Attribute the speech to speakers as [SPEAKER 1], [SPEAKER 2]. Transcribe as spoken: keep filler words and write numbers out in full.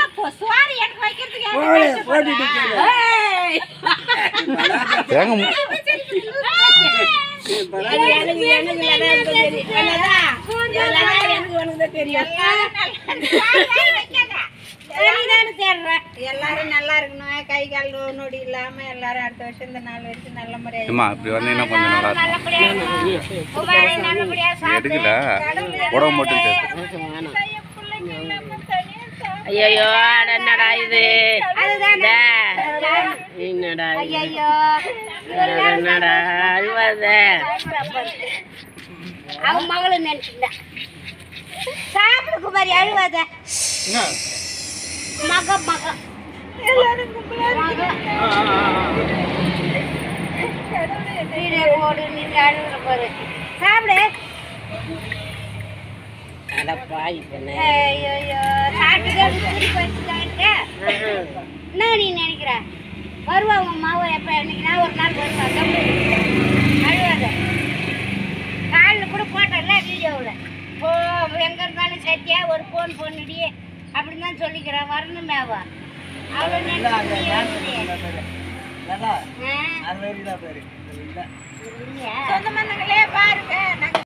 [SPEAKER 1] சோறு எனக்கு வைக்கிறதுக்கு எல்லாரும் நல்லா இருக்கணும், கை கால் நொடி இல்லாம எல்லாரும் அடுத்த வருஷம் இந்த நாலு வருஷம் நல்ல முறையா
[SPEAKER 2] ஐயோ என்னடா இது என்னடா என்னடா அழுவாத
[SPEAKER 1] அவன் மகளும் நினைச்சுட்டா சாப்பிடுக்கு மாதிரி அழுவாத மக மக எல்லாரும் போடு நீங்க அழுகுற பாரு சாப்பிடு. என்ன நீ நினைக்கிற வருவா உங்க மாவை எப்ப என்னைக்குனா ஒரு நாள் வருவா அழுவாத. காலில் கூட போட்டல வீடியோவில் ஓ எங்க இருந்தாலும் சத்தியா ஒரு போன் பொண்ணுடி அப்படின்னு தான் சொல்லிக்கிறேன் வரணும் மேவா அவ்வளோ சொந்த மந்தங்களே பாருங்க.